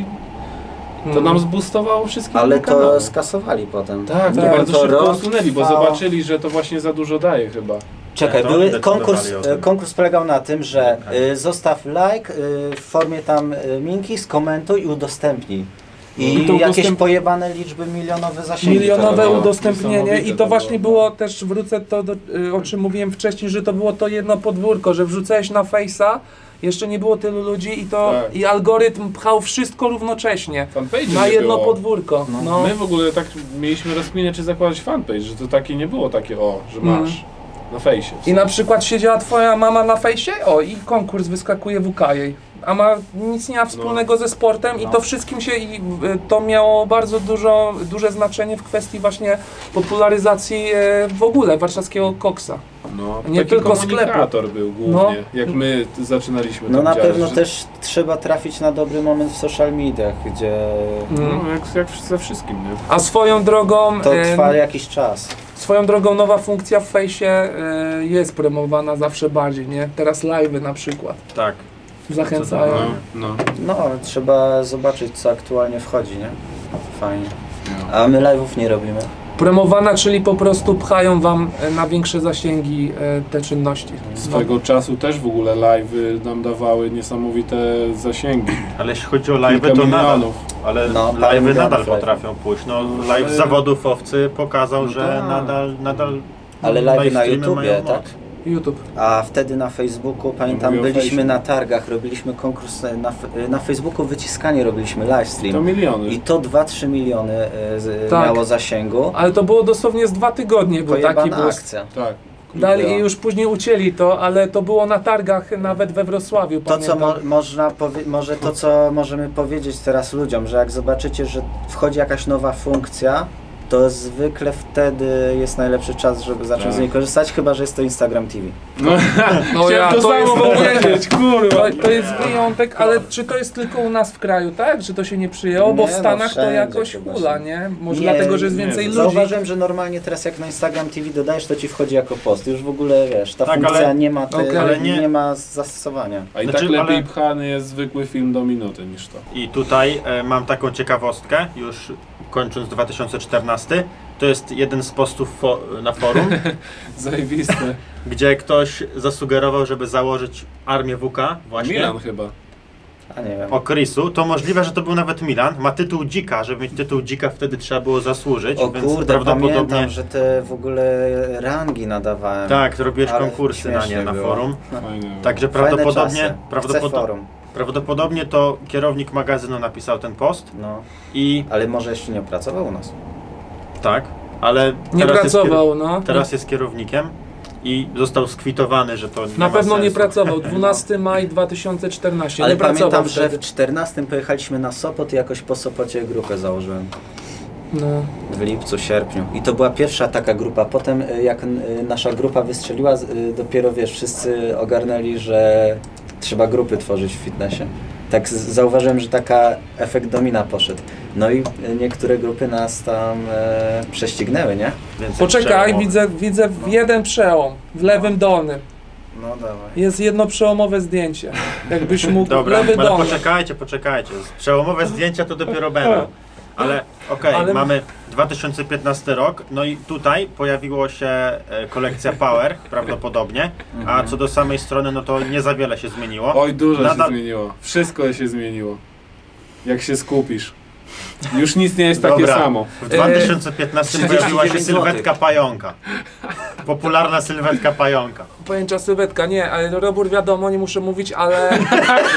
Speaker 4: to
Speaker 1: Mm.
Speaker 4: nam zboostowało wszystkie
Speaker 2: Ale
Speaker 4: kanały.
Speaker 2: to skasowali potem.
Speaker 4: Tak, to
Speaker 1: Tak,
Speaker 4: bardzo
Speaker 2: to
Speaker 4: szybko
Speaker 2: rok
Speaker 4: usunęli, bo
Speaker 2: trwało.
Speaker 4: zobaczyli, że to właśnie za dużo daje chyba.
Speaker 2: Czekaj,
Speaker 3: To
Speaker 2: były,
Speaker 3: decydowali
Speaker 2: konkurs,
Speaker 3: o tym.
Speaker 2: konkurs polegał na tym, że
Speaker 3: Okej.
Speaker 2: y, zostaw like y, w formie tam y, minki, skomentuj i udostępnij. I
Speaker 4: No i to
Speaker 2: jakieś
Speaker 4: udostęp-
Speaker 2: pojebane liczby milionowe zasięgi.
Speaker 1: Milionowe
Speaker 2: to było.
Speaker 1: udostępnienie
Speaker 4: Niesamowite
Speaker 1: i
Speaker 4: to
Speaker 1: to właśnie
Speaker 4: było,
Speaker 1: było też, wrócę to, do, y, o czym mówiłem wcześniej, że to było to jedno podwórko, że wrzucałeś na Face'a, jeszcze nie było tylu ludzi i to
Speaker 4: Tak.
Speaker 1: i algorytm pchał wszystko równocześnie
Speaker 4: Fanpage
Speaker 1: na
Speaker 4: nie
Speaker 1: jedno
Speaker 4: było.
Speaker 1: podwórko.
Speaker 2: No.
Speaker 1: No.
Speaker 4: My w ogóle tak mieliśmy rozkminę, czy zakładać fanpage, że to takie nie było takie, o, że masz
Speaker 1: Mm.
Speaker 4: na fejsie.
Speaker 1: I na przykład siedziała twoja mama na fejsie, o i konkurs wyskakuje w U K jej. A ma nic nie ma wspólnego ze sportem i
Speaker 2: No.
Speaker 1: to wszystkim się i y, to miało bardzo dużo, duże znaczenie w kwestii właśnie popularyzacji e, w ogóle warszawskiego koksa.
Speaker 4: No,
Speaker 1: nie
Speaker 4: taki
Speaker 1: tylko
Speaker 4: komunikator był głównie, jak my t- zaczynaliśmy
Speaker 2: No
Speaker 4: tam
Speaker 2: na
Speaker 4: działać,
Speaker 2: pewno
Speaker 4: że-
Speaker 2: też trzeba trafić na dobry moment w social mediach, gdzie
Speaker 1: Mm.
Speaker 4: No, jak, jak ze wszystkim, nie?
Speaker 1: A swoją drogą
Speaker 2: to
Speaker 1: e,
Speaker 2: trwa jakiś czas.
Speaker 1: swoją drogą nowa funkcja w fejsie e, jest promowana zawsze bardziej, nie? Teraz live'y na przykład
Speaker 3: Tak.
Speaker 1: zachęcają.
Speaker 4: No, no.
Speaker 2: No, ale trzeba zobaczyć co aktualnie wchodzi, nie? Fajnie.
Speaker 4: no.
Speaker 2: A my live'ów nie robimy.
Speaker 1: Promowana, czyli po prostu pchają wam e, na większe zasięgi e, te czynności.
Speaker 4: Swego czasu też w ogóle live'y nam dawały niesamowite zasięgi.
Speaker 3: Ale jeśli chodzi o
Speaker 4: Kilka
Speaker 3: live'y, to nadal.
Speaker 4: milionów.
Speaker 3: Ale
Speaker 2: No, parę
Speaker 3: live'y
Speaker 2: milionów
Speaker 3: nadal
Speaker 2: live'ów.
Speaker 3: potrafią pójść. No, live
Speaker 4: ale-
Speaker 3: zawodów owcy pokazał,
Speaker 4: No
Speaker 3: że
Speaker 4: tak.
Speaker 3: nadal, nadal
Speaker 2: Ale live'y na
Speaker 3: streamy
Speaker 2: YouTubie,
Speaker 3: mają
Speaker 2: tak?
Speaker 3: moc.
Speaker 1: YouTube.
Speaker 2: A wtedy na Facebooku, pamiętam,
Speaker 4: Mówię o
Speaker 2: byliśmy
Speaker 4: fejsie.
Speaker 2: na targach, robiliśmy konkurs na, na Facebooku, wyciskanie robiliśmy, livestream.
Speaker 4: To miliony.
Speaker 2: I to dwa trzy miliony e, z,
Speaker 1: Tak.
Speaker 2: miało zasięgu.
Speaker 1: Ale to było dosłownie z dwa tygodnie, bo taki
Speaker 2: Pojebana
Speaker 1: był.
Speaker 2: akcja.
Speaker 4: Tak.
Speaker 1: Dali i
Speaker 2: Było.
Speaker 1: już później ucięli to, ale to było na targach nawet we Wrocławiu.
Speaker 2: To co
Speaker 1: pamiętam.
Speaker 2: mo można powie może to co możemy powiedzieć teraz ludziom, że jak zobaczycie, że wchodzi jakaś nowa funkcja, to zwykle wtedy jest najlepszy czas, żeby zacząć
Speaker 4: Tak.
Speaker 2: z niej korzystać, chyba że jest to Instagram T V.
Speaker 4: No,
Speaker 1: No
Speaker 4: chciałem
Speaker 1: ja,
Speaker 4: to,
Speaker 1: to
Speaker 4: samo
Speaker 1: jest w ogóle-
Speaker 4: powiedzieć, kurwa.
Speaker 1: To, to jest wyjątek, ale czy to jest tylko u nas w kraju, tak? Czy to się nie przyjęło? Bo
Speaker 2: Nie,
Speaker 1: w
Speaker 2: no
Speaker 1: Stanach to
Speaker 2: wszędzie
Speaker 1: jakoś
Speaker 2: chyba
Speaker 1: hula,
Speaker 2: się.
Speaker 1: nie? Może
Speaker 2: Nie,
Speaker 1: dlatego, że jest
Speaker 4: nie,
Speaker 1: więcej ludzi.
Speaker 2: Zauważyłem, że normalnie teraz jak na Instagram T V dodajesz, to ci wchodzi jako post. Już w ogóle wiesz, ta
Speaker 3: Tak,
Speaker 2: funkcja
Speaker 3: ale-
Speaker 2: nie ma, te,
Speaker 1: Okej.
Speaker 3: ale
Speaker 2: nie...
Speaker 3: nie-
Speaker 2: ma zastosowania.
Speaker 4: A i
Speaker 3: Znaczy,
Speaker 4: tak lepiej
Speaker 3: ale-
Speaker 4: pchany jest zwykły film do minuty niż to.
Speaker 3: I tutaj e, mam taką ciekawostkę, już kończąc dwa tysiące czternasty. To jest jeden z postów fo na forum,
Speaker 4: Zajebiste.
Speaker 3: gdzie ktoś zasugerował, żeby założyć armię W K właśnie.
Speaker 4: Milan chyba.
Speaker 2: A nie wiem.
Speaker 3: O Chrisu, to możliwe, że to był nawet Milan. Ma tytuł dzika, żeby mieć tytuł dzika wtedy trzeba było zasłużyć,
Speaker 2: O
Speaker 3: więc
Speaker 2: kurde,
Speaker 3: prawdopodobnie...
Speaker 2: pamiętam, że te w ogóle rangi nadawałem.
Speaker 3: Tak, robiłeś
Speaker 2: Ale
Speaker 3: konkursy na nie
Speaker 2: śmiesznie
Speaker 3: na
Speaker 2: było.
Speaker 3: forum.
Speaker 4: Fajne.
Speaker 3: Także
Speaker 2: Fajne
Speaker 3: prawdopodobnie,
Speaker 2: czasy. Chcę
Speaker 3: prawdopodobnie,
Speaker 2: forum.
Speaker 3: prawdopodobnie to kierownik magazynu napisał ten post
Speaker 2: No,
Speaker 3: i
Speaker 2: ale może jeszcze nie pracował u nas.
Speaker 3: tak, ale
Speaker 1: Nie
Speaker 3: teraz
Speaker 1: pracował,
Speaker 3: jest,
Speaker 1: no.
Speaker 3: kierow- teraz jest kierownikiem i został skwitowany, że to nie
Speaker 1: Na
Speaker 3: ma
Speaker 1: pewno nie
Speaker 3: sensu.
Speaker 1: pracował. dwunastego maja dwa tysiące czternastego.
Speaker 2: Ale
Speaker 1: nie pracował
Speaker 2: pamiętam, że
Speaker 1: wtedy.
Speaker 2: w czternastym pojechaliśmy na Sopot i jakoś po Sopocie grupę założyłem.
Speaker 1: No.
Speaker 2: W lipcu, sierpniu. I to była pierwsza taka grupa. Potem y, jak y, nasza grupa wystrzeliła, z- y, dopiero wiesz, wszyscy ogarnęli, że trzeba grupy tworzyć w fitnessie. Tak z- zauważyłem, że taka efekt domina poszedł. No i y, niektóre grupy nas tam e, prześcignęły, nie?
Speaker 3: Więc
Speaker 1: Poczekaj,
Speaker 3: przełomowy.
Speaker 1: widzę, widzę jeden przełom w lewym dolnym.
Speaker 2: No dawaj.
Speaker 1: Jest jedno przełomowe zdjęcie. Jakbyś mógł
Speaker 3: Dobra,
Speaker 1: lewy
Speaker 3: ale
Speaker 1: dolny.
Speaker 3: poczekajcie, poczekajcie. Przełomowe zdjęcia to dopiero będą. Ale okej,
Speaker 1: Ale-
Speaker 3: mamy dwa tysiące piętnasty rok, no i tutaj pojawiło się e, kolekcja Power prawdopodobnie, a co do samej strony, no to nie za wiele się zmieniło.
Speaker 4: Oj, dużo
Speaker 3: Nadal-
Speaker 4: się zmieniło. Wszystko się zmieniło. Jak się skupisz. Już nic nie jest takie
Speaker 3: Dobra.
Speaker 4: samo.
Speaker 3: W dwa tysiące piętnastym
Speaker 2: trzydzieści
Speaker 3: pojawiła się
Speaker 2: dziewięć
Speaker 3: sylwetka pająka. Popularna sylwetka pająka.
Speaker 1: Pojęcia sylwetka, nie, ale robór wiadomo, nie muszę mówić, ale e,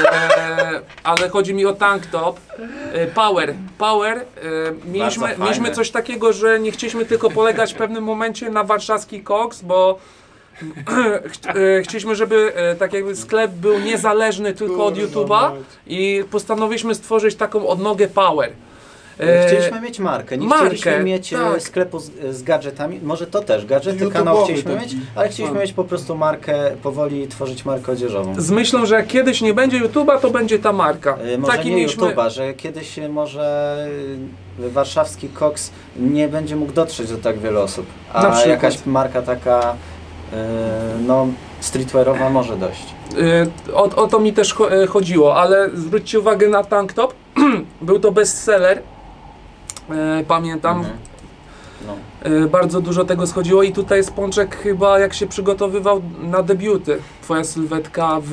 Speaker 1: ale chodzi mi o tank top. E, power, power. E, mieliśmy,
Speaker 2: fajne.
Speaker 1: mieliśmy coś takiego, że nie chcieliśmy tylko polegać w pewnym momencie na warszawski koks, bo ch- e, chcieliśmy, żeby e, tak jakby sklep był niezależny tylko od YouTube'a i postanowiliśmy stworzyć taką odnogę power. E,
Speaker 2: Chcieliśmy mieć markę, nie
Speaker 1: markę,
Speaker 2: chcieliśmy mieć e,
Speaker 1: tak.
Speaker 2: sklepu z, z gadżetami, może to też, gadżety,
Speaker 4: YouTube'owy
Speaker 2: kanał chcieliśmy
Speaker 4: taki.
Speaker 2: mieć, ale chcieliśmy mieć po prostu markę, powoli tworzyć markę odzieżową.
Speaker 1: Z myślą, że jak kiedyś nie będzie YouTube'a, to będzie ta marka.
Speaker 2: E, Może
Speaker 1: Taki
Speaker 2: nie
Speaker 1: mieliśmy-
Speaker 2: YouTube'a, że kiedyś e, może e, warszawski koks nie będzie mógł dotrzeć do tak wielu osób,
Speaker 1: Na
Speaker 2: a
Speaker 1: przykład.
Speaker 2: jakaś marka taka e, no streetwearowa może dojść.
Speaker 1: Y, O, o to mi też cho- e, chodziło, ale zwróćcie uwagę na tank top. Był to bestseller. E, Pamiętam,
Speaker 2: Mhm. No.
Speaker 1: e, bardzo dużo tego schodziło i tutaj jest Pączek chyba jak się przygotowywał na debiuty. Twoja sylwetka w,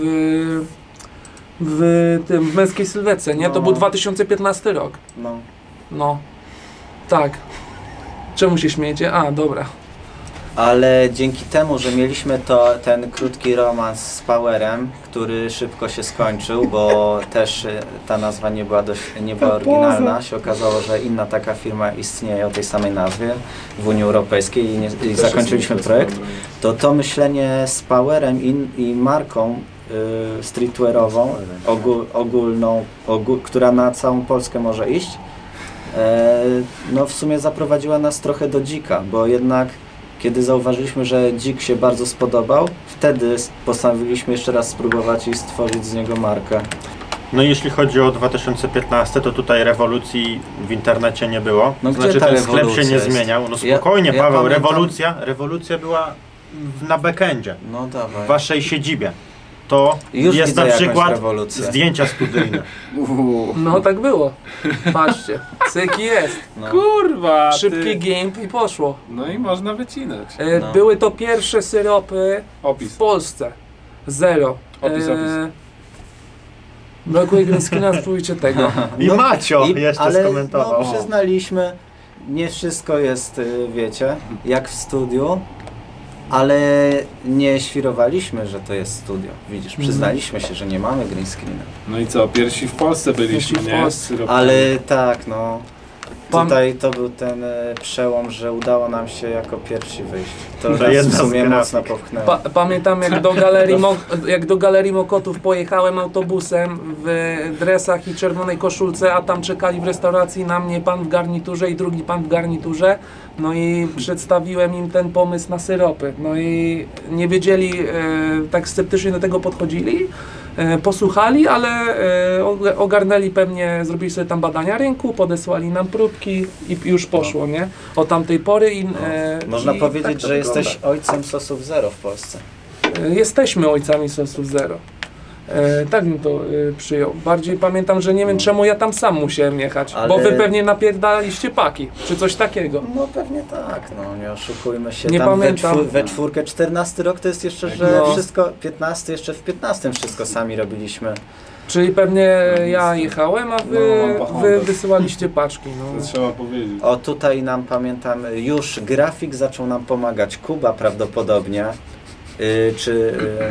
Speaker 1: w tym w męskiej sylwetce, nie? To
Speaker 2: No.
Speaker 1: był dwa tysiące piętnasty rok.
Speaker 2: No.
Speaker 1: No. Tak. Czemu się śmiejecie? A, dobra.
Speaker 2: Ale dzięki temu, że mieliśmy to, ten krótki romans z Powerem, który szybko się skończył, bo też y, ta nazwa nie była, dość, nie była oryginalna, się okazało, że inna taka firma istnieje o tej samej nazwie w Unii Europejskiej i, nie, i zakończyliśmy projekt, to to myślenie z Powerem i, i marką y, streetwearową, ogól, ogólną, ogól, która na całą Polskę może iść, e, no w sumie zaprowadziła nas trochę do dzika, bo jednak kiedy zauważyliśmy, że dzik się bardzo spodobał, wtedy postanowiliśmy jeszcze raz spróbować i stworzyć z niego markę.
Speaker 3: No i jeśli chodzi o dwa tysiące piętnasty, to tutaj rewolucji w internecie nie było.
Speaker 2: No gdzie
Speaker 3: znaczy
Speaker 2: ta
Speaker 3: ten sklep się
Speaker 2: rewolucja
Speaker 3: nie
Speaker 2: jest?
Speaker 3: zmieniał. No
Speaker 2: Ja-
Speaker 3: spokojnie,
Speaker 2: ja
Speaker 3: Paweł,
Speaker 2: pamiętam-
Speaker 3: rewolucja, rewolucja była w- na backendzie,
Speaker 2: No dawaj.
Speaker 3: w waszej siedzibie. To
Speaker 2: Już
Speaker 3: jest
Speaker 2: widzę
Speaker 3: na
Speaker 2: jakąś
Speaker 3: przykład
Speaker 2: rewolucję.
Speaker 3: zdjęcia studyjne.
Speaker 4: Uuu.
Speaker 1: No tak było. Patrzcie. Cyk jest.
Speaker 2: No.
Speaker 4: Kurwa! ty.
Speaker 1: Szybki gimp i poszło.
Speaker 4: No i można wycinać.
Speaker 1: E,
Speaker 2: No.
Speaker 1: Były to pierwsze syropy w
Speaker 4: Opis.
Speaker 1: Polsce. Zero.
Speaker 4: Opis, opis.
Speaker 1: Brakuje green screena, spróbujcie tego.
Speaker 3: I Macio jeszcze
Speaker 2: ale,
Speaker 3: skomentował.
Speaker 2: No, przyznaliśmy, nie wszystko jest, y, wiecie, jak w studiu, ale nie świrowaliśmy, że to jest studio. Widzisz, przyznaliśmy się, że nie mamy green screena.
Speaker 4: No i co, pierwsi w Polsce byliśmy,
Speaker 1: Pierwsi w
Speaker 4: nie?
Speaker 1: Polsce.
Speaker 4: Z syropami.
Speaker 2: Ale tak, no.
Speaker 1: Pam-
Speaker 2: Tutaj to był ten e, przełom, że udało nam się jako pierwsi wyjść. To
Speaker 3: To
Speaker 2: nas
Speaker 3: jedna
Speaker 2: w
Speaker 3: z
Speaker 2: sumie
Speaker 3: grafik.
Speaker 2: mocno popchnęło.
Speaker 1: Pa pamiętam jak do, galerii Mo jak do Galerii Mokotów pojechałem autobusem w dresach i czerwonej koszulce, a tam czekali w restauracji na mnie pan w garniturze i drugi pan w garniturze. No i przedstawiłem im ten pomysł na syropy. No i nie wiedzieli, e, tak sceptycznie do tego podchodzili. E, posłuchali, ale e, og- ogarnęli pewnie, zrobili sobie tam badania rynku, podesłali nam próbki i już poszło, nie? Od tamtej pory i, e,
Speaker 2: Można
Speaker 1: i
Speaker 2: powiedzieć,
Speaker 1: tak to
Speaker 2: że
Speaker 1: wygląda.
Speaker 2: jesteś ojcem sosów zero w Polsce.
Speaker 1: E, Jesteśmy ojcami sosów zero. E, tak bym to e, przyjął. Bardziej pamiętam, że nie wiem czemu ja tam sam musiałem jechać,
Speaker 2: Ale-
Speaker 1: bo wy pewnie napierdaliście paki, czy coś takiego.
Speaker 2: No pewnie tak, no nie oszukujmy się.
Speaker 1: Nie
Speaker 2: Tam
Speaker 1: pamiętam.
Speaker 2: We, czwór we czwórkę, czternasty rok to jest jeszcze, że
Speaker 1: No.
Speaker 2: wszystko, piętnasty jeszcze w piętnastym wszystko sami robiliśmy.
Speaker 1: Czyli pewnie ja jechałem, a wy,
Speaker 4: No, mam
Speaker 1: wy
Speaker 4: pachą.
Speaker 1: wysyłaliście paczki.
Speaker 4: To
Speaker 1: No.
Speaker 4: trzeba powiedzieć.
Speaker 2: O tutaj nam pamiętam, już grafik zaczął nam pomagać, Kuba prawdopodobnie, yy, czy... Yy,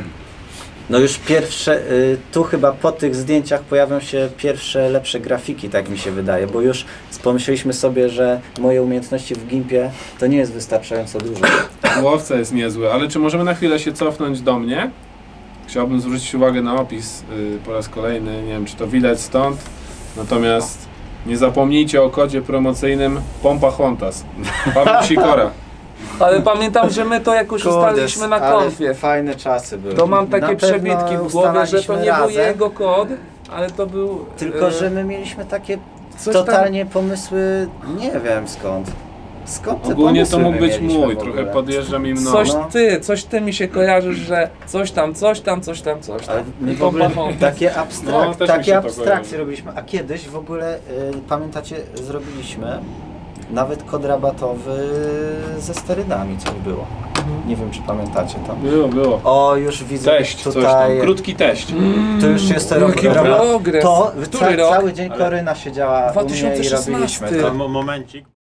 Speaker 2: no już pierwsze, y, tu chyba po tych zdjęciach pojawią się pierwsze lepsze grafiki, tak mi się wydaje, bo już pomyśleliśmy sobie, że moje umiejętności w gimpie to nie jest wystarczająco dużo.
Speaker 4: Łowca jest niezły, ale czy możemy na chwilę się cofnąć do mnie? Chciałbym zwrócić uwagę na opis y, po raz kolejny, nie wiem czy to widać stąd, natomiast nie zapomnijcie o kodzie promocyjnym Pompa Hontas. Paweł Sikora.
Speaker 1: Ale pamiętam, że my to jakoś ustaliliśmy na
Speaker 2: ale
Speaker 1: konfie.
Speaker 2: fajne czasy były.
Speaker 1: To mam
Speaker 2: Na
Speaker 1: takie
Speaker 2: pewno
Speaker 1: przebitki w głowie, że to nie był
Speaker 2: ustalaliśmy razem,
Speaker 1: jego kod, ale to był...
Speaker 2: tylko
Speaker 1: e,
Speaker 2: że my mieliśmy takie
Speaker 1: coś tam-
Speaker 2: totalnie pomysły, nie wiem skąd. Skąd te
Speaker 4: Ogólnie to
Speaker 2: pomysły
Speaker 4: mógł
Speaker 2: my
Speaker 4: być
Speaker 2: mieliśmy
Speaker 4: mój,
Speaker 2: w ogóle?
Speaker 4: trochę podjeżdża mi mną.
Speaker 1: Coś
Speaker 2: no.
Speaker 1: ty, coś ty mi się kojarzysz, że coś tam, coś tam, coś tam, coś
Speaker 2: Ale
Speaker 1: tam.
Speaker 2: my
Speaker 1: I
Speaker 2: w ogóle
Speaker 1: pompa Honda.
Speaker 2: takie, abstrak
Speaker 4: No, też mi się
Speaker 2: takie
Speaker 4: to
Speaker 2: abstrakcje
Speaker 4: kojarzy.
Speaker 2: robiliśmy, a kiedyś w ogóle, y, pamiętacie, zrobiliśmy nawet kod rabatowy ze sterydami, coś było. Nie wiem, czy pamiętacie to.
Speaker 4: Było, było.
Speaker 2: O, już widzę
Speaker 4: Teść, coś tam,
Speaker 2: tutaj,
Speaker 4: krótki teść.
Speaker 2: to już jest rok,
Speaker 1: Jaki
Speaker 2: rok,
Speaker 1: progres.
Speaker 2: to
Speaker 1: Który
Speaker 2: ca,
Speaker 1: rok?
Speaker 2: cały dzień
Speaker 3: Ale-
Speaker 2: Koryna siedziała u mnie i
Speaker 1: dwa tysiące szesnasty.
Speaker 2: robiliśmy
Speaker 3: To
Speaker 2: to.
Speaker 3: mo- momencik.